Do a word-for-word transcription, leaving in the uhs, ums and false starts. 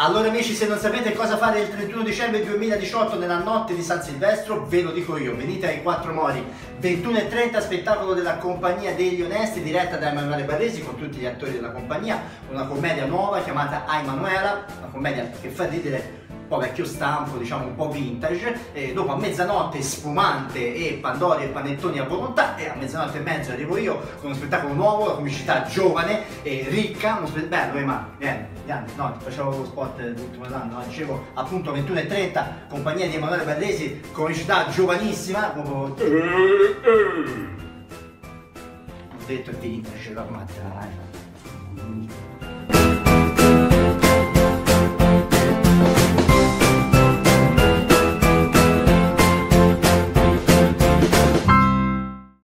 Allora amici, se non sapete cosa fare il trentuno dicembre duemiladiciotto nella notte di San Silvestro, ve lo dico io, venite ai Quattro Mori, ventuno e trenta, spettacolo della Compagnia degli Onesti, diretta da Emanuele Barresi con tutti gli attori della compagnia, una commedia nuova chiamata Ai Manuela, una commedia che fa ridere un po' vecchio stampo, diciamo un po' vintage, e dopo a mezzanotte spumante e pandori e panettoni a volontà, e a mezzanotte e mezzo arrivo io con uno spettacolo nuovo, una comicità giovane e ricca, uno spettacolo bello, eh, ma vieni, vieni, no, ti facevo lo spot l'ultimo anno, no? Dicevo appunto ventuno e trenta, compagnia di Emanuele Barresi, comicità giovanissima, proprio... ho detto vintage, ormai, dai.